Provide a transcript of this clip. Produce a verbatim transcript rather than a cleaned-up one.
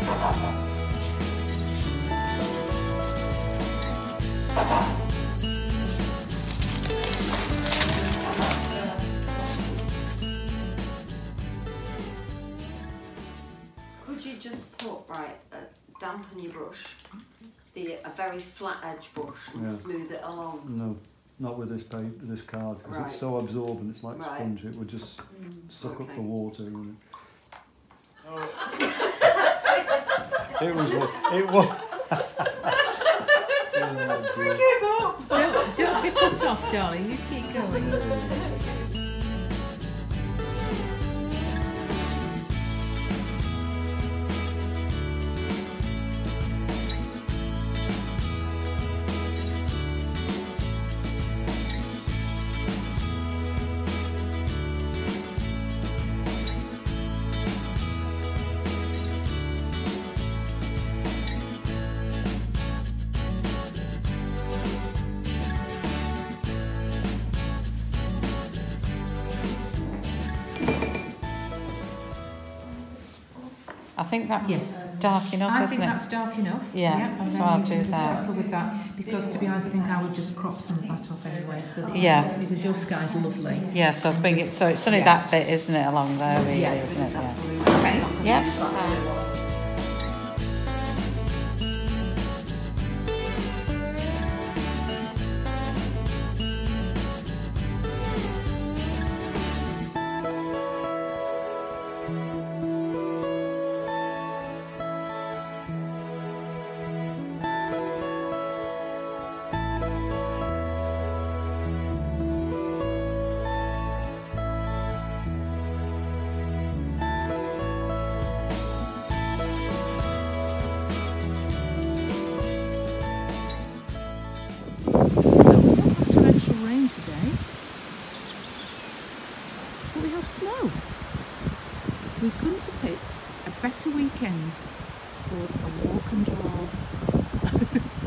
Could you just put, right, uh, dampen your brush, the a very flat edge brush, and Yeah. smooth it along? No, not with this paper, this card, because Right. it's so absorbent. It's like Right. sponge. It would just Mm, suck okay. up the water. And it was. It was. Oh, Don't, don't be put off, darling. You keep going. I think that's Yes. dark enough, I isn't think it? that's dark enough. Yeah, and so then I'll you do can just that. settle with that, because to be honest, I think I would just crop some of that off anyway. So that Yeah. because your sky's lovely. Yeah, so And bring it, just- so it's only yeah. that bit, isn't it, along there, really, Yeah. isn't it? That Yeah. blue. Okay. Yep. Torrential rain today, but we have snow. We couldn't have picked a better weekend for a walk and draw.